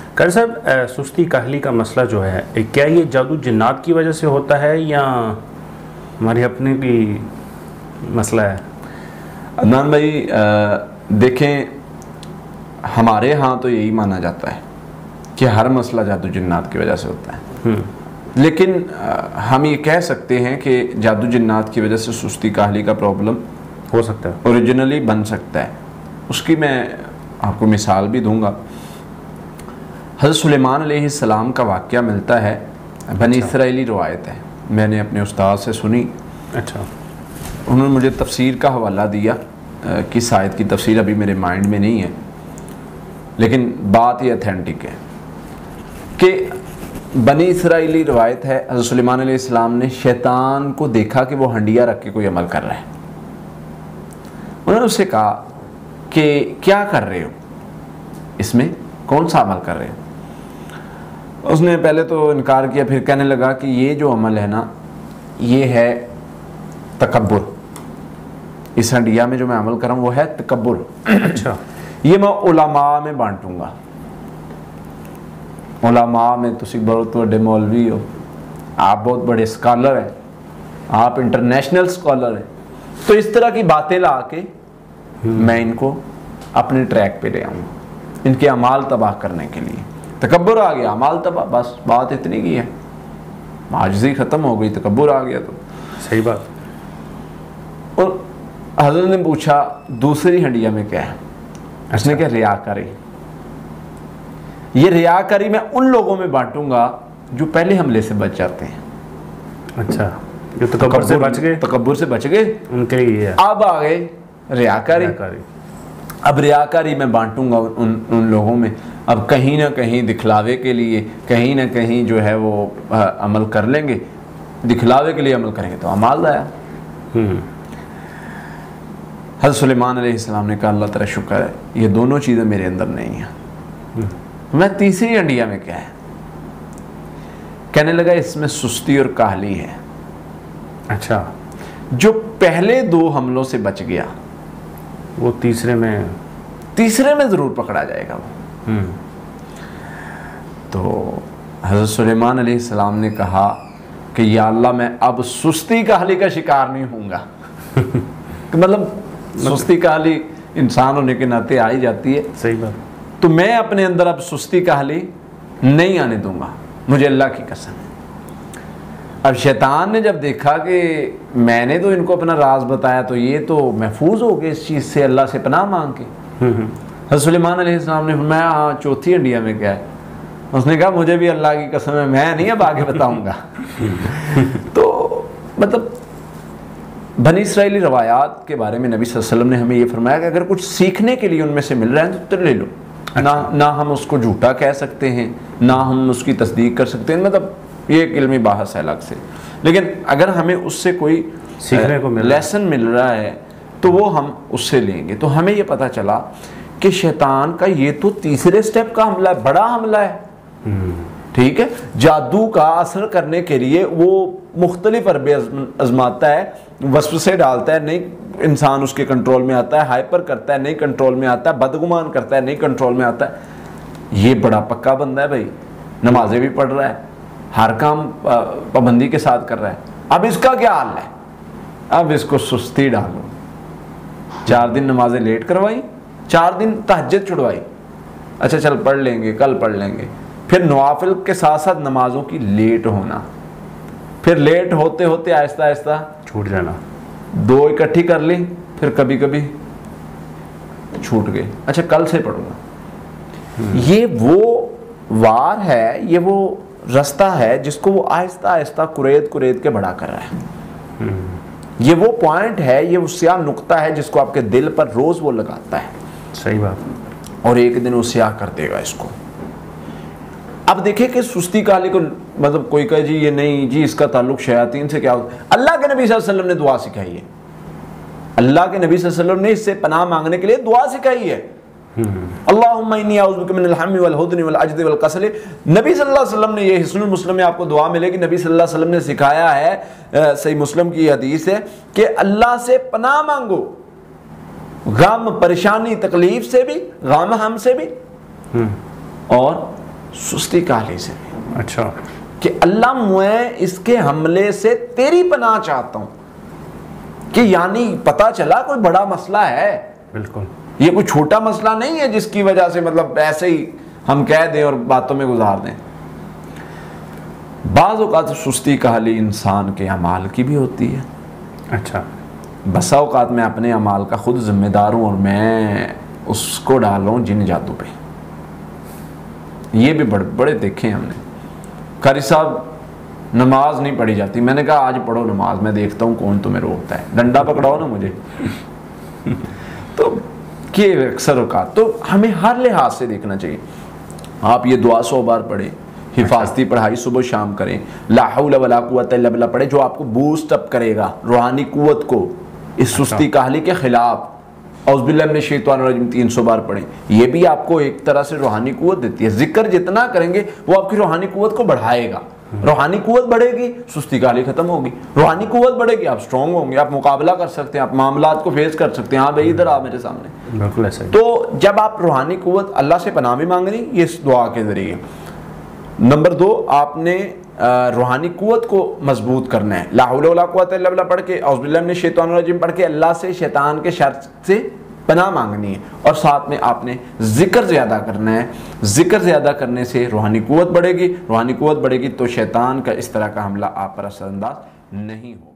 कर साहब, सुस्ती काहली का मसला जो है, क्या ये जादू जिन्नात की वजह से होता है या हमारी अपनी भी मसला है? अदनान भाई, देखें, हमारे यहाँ तो यही माना जाता है कि हर मसला जादू जिन्नात की वजह से होता है। लेकिन हम ये कह सकते हैं कि जादू जिन्नात की वजह से सुस्ती काहली का प्रॉब्लम हो सकता है, ओरिजिनली बन सकता है। उसकी मैं आपको मिसाल भी दूंगा। हज़रत सुलेमान अलैहिस्सलाम का वाक़या मिलता है, बनी इसराइली रवायत है, मैंने अपने उस्ताद से सुनी। अच्छा। उन्होंने मुझे तफसीर का हवाला दिया, किस आयत की तफसीर अभी मेरे माइंड में नहीं है, लेकिन बात ये अथेंटिक है कि बनी इसराइली रवायत है, हज़रत सुलेमान अलैहिस्सलाम ने शैतान को देखा कि वो हंडिया रख के कोई अमल कर रहा है। उन्होंने उससे कहा कि क्या कर रहे हो, इसमें कौन सा अमल कर रहे हो? उसने पहले तो इनकार किया, फिर कहने लगा कि ये जो अमल है ना, ये है तकब्बुर। इस हंडिया में जो मैं अमल कर रहा हूँ वो है तकब्बुर। अच्छा। ये मैं उलमा में बांटूंगा। उलमा में तुसी बहुत बड़े मौलवी हो, आप बहुत बड़े स्कॉलर हैं, आप इंटरनेशनल स्कॉलर हैं, तो इस तरह की बातें ला के मैं इनको अपने ट्रैक पे ले आऊँगा, इनके अमाल तबाह करने के लिए। तकब्बुर आ गया, अमाल तबाह, बस बात इतनी की है, आजिज़ी ख़त्म हो गई, तकब्बुर आ गया तो सही बात। और हज़रत ने पूछा दूसरी हंडिया में क्या है? उसने क्या, रियाकारी। ये रियाकारी मैं उन लोगों में बांटूंगा जो पहले हमले से बच जाते हैं। अच्छा, जो तकब्बुर से बच गए, तकब्बुर से बच गए, उनके लिए है। अब आ गए रियाकारी। अब रियाकारी मैं बांटूंगा उन लोगों में, अब कहीं ना कहीं दिखलावे के लिए, कहीं ना कहीं जो है वो अमल कर लेंगे, दिखलावे के लिए अमल करेंगे तो अमाल आया। हज़रत सुलेमान अलैहिस्सलाम ने कहा, अल्लाह तेरा शुक्र है, ये दोनों चीज़ें मेरे अंदर नहीं हैं। मैं तीसरी हंडिया में क्या है? कहने लगा इसमें सुस्ती और काहली है। अच्छा। जो पहले दो हमलों से बच गया वो तीसरे में ज़रूर पकड़ा जाएगा वो। तो हज़रत सुलेमान अलैहिस्सलाम ने कहा कि या अल्लाह, मैं अब सुस्ती काहली का शिकार नहीं होऊंगा। मतलब सुस्ती काहली इंसान होने के नाते आ ही जाती है। सही बात। तो मैं अपने अंदर अब सुस्ती काहली नहीं आने दूंगा, मुझे अल्लाह की कसम है। अब शैतान ने जब देखा कि मैंने तो इनको अपना राज बताया, तो ये तो महफूज हो गए इस चीज़ से, अल्लाह से पनाह मांग के। हज़रत सुलेमान अलैहिस्सलाम ने फरमाया, हाँ चौथी हंडिया में क्या है? उसने कहा, मुझे भी अल्लाह की कसम है, मैं नहीं अब आगे बताऊंगा। तो मतलब बनी इसराइली रवायात के बारे में नबी सल्लल्लाहु अलैहि वसल्लम ने हमें ये फरमाया कि अगर कुछ सीखने के लिए उनमें से मिल रहा है तो ले लो। ना हम उसको झूठा कह सकते हैं, ना हम उसकी तस्दीक कर सकते हैं, मतलब ये एक इल्मी बहस है अलग से। लेकिन अगर हमें उससे कोई सीखने को लेसन मिल रहा है तो वो हम उससे लेंगे। तो हमें ये पता चला कि शैतान का ये तो तीसरे स्टेप का हमला है, बड़ा हमला है। ठीक है, जादू का असर करने के लिए वो मुख्तलिफ अरबे आजमाता है, वसवसे डालता है, नहीं इंसान उसके कंट्रोल में आता है, हाइपर करता है, नहीं कंट्रोल में आता है, बदगुमान करता है, नहीं कंट्रोल में आता है। ये बड़ा पक्का बंदा है भाई, नमाजें भी पढ़ रहा है, हर काम पाबंदी के साथ कर रहा है। अब इसका क्या हाल है? अब इसको सुस्ती डालो। 4 दिन नमाजें लेट करवाई, 4 दिन तहज्जुद छुड़वाई, अच्छा चल पढ़ लेंगे, कल पढ़ लेंगे, फिर नवाफिल के साथ साथ नमाजों की लेट होना, फिर लेट होते होते आहिस्ता आहिस्ता छूट जाना, 2 इकट्ठी कर ली, फिर कभी कभी छूट गए, अच्छा कल से पढ़ूंगा। ये वो वार है, ये वो रास्ता है जिसको वो आहिस्ता आहिस्ता कुरेद के बड़ा कर रहा है। ये वो पॉइंट है, ये वो स्याह नुक्ता है जिसको आपके दिल पर रोज वो लगाता है। सही बात। और एक दिन वो स्याह कर देगा इसको। अब देखिए कि सुस्ती काहली को, मतलब कोई कहे जी ये नहीं जी, इसका ताल्लुक शयातीन से क्या होता है? अल्लाह के नबी सल्लल्लाहु अलैहि वसल्लम ने दुआ सिखाई है, अल्लाह के नबी सल्लल्लाहु अलैहि वसल्लम ने इससे पनाह मांगने के लिए दुआ सिखाई है। अल्लाहुम्मा इन्नी अऊज़ु बिका मिनल हम्मी वल हुज़्नि वल अज्ज़ि वल कसली। नबी सल्लल्लाहु अलैहि वसल्लम ने, ये हिस्नुल मुस्लिम में आपको दुआ मिलेगी, नबी सल्लल्लाहु अलैहि वसल्लम ने सिखाया है, सही मुस्लिम की हदीस है कि अल्लाह से पनाह मांगो, गम परेशानी तकलीफ से भी, गम हम से भी, और सुस्ती काहली से भी। अच्छा, कि अल्लाह मैं इसके हमले से तेरी पनाह चाहता हूं, कि यानी पता चला कोई बड़ा मसला है, बिल्कुल ये कोई छोटा मसला नहीं है जिसकी वजह से मतलब ऐसे ही हम कह दें और बातों में गुजार दें। बाज़ औक़ात सुस्ती काहली इंसान के अमाल की भी होती है। अच्छा, बसा औक़ात मैं अपने अमाल का खुद जिम्मेदार हूँ और मैं उसको डाल रहा हूँ जिन जादू पे। ये भी बड़े बड़े देखे हमने। कारी साहब नमाज नहीं पढ़ी जाती, मैंने कहा आज पढ़ो नमाज, मैं देखता हूँ कौन तुम्हें रोकता है, डंडा पकड़ाओ ना मुझे। तो ये अक्सर औक़ात तो हमें हर लिहाज से देखना चाहिए। आप ये दुआ 100 बार पढ़ें, हिफाजती पढ़ाई सुबह शाम करें, ला हौला वला कुव्वता इल्ला बिल्लाह पढ़े, जो आपको बूस्ट अप करेगा रूहानी कुव्वत को इस सुस्ती काहली के खिलाफ। औज़ुबिल्लाहि मिनश शैतानिर रजीम 300 बार पढ़ें, ये भी आपको एक तरह से रूहानी कुव्वत देती है। जिक्र जितना करेंगे वो आपकी रूहानी कुव्वत को बढ़ाएगा। रूहानी कुव्वत बढ़ेगी, सुस्ती काहली खत्म होगी। रूहानी कुव्वत बढ़ेगी, आप स्ट्रॉन्ग होंगे, आप मुकाबला कर सकते हैं, आप मामलात को फेस कर सकते हैं। हाँ भाई इधर आ मेरे सामने, बिल्कुल ऐसा ही। तो जब आप रूहानी कुव्वत, अल्लाह से पनाह भी मांगनी ये इस दुआ के जरिए। नंबर 2, आपने रूहानी कुव्वत को मजबूत करना है। ला हौला वला कुव्वता इल्ला बिल्लाह पढ़ के, औज़ुबिल्लाहि मिनश शैतानिर रजीम पढ़ के अल्लाह से शैतान के शर से पनाह मांगनी है। और साथ में आपने जिक्र ज़्यादा करना है। जिक्र ज़्यादा करने से रूहानी कुव्वत बढ़ेगी, रूहानी कुव्वत बढ़ेगी तो शैतान का इस तरह का हमला आप पर असरअंदाज नहीं हो।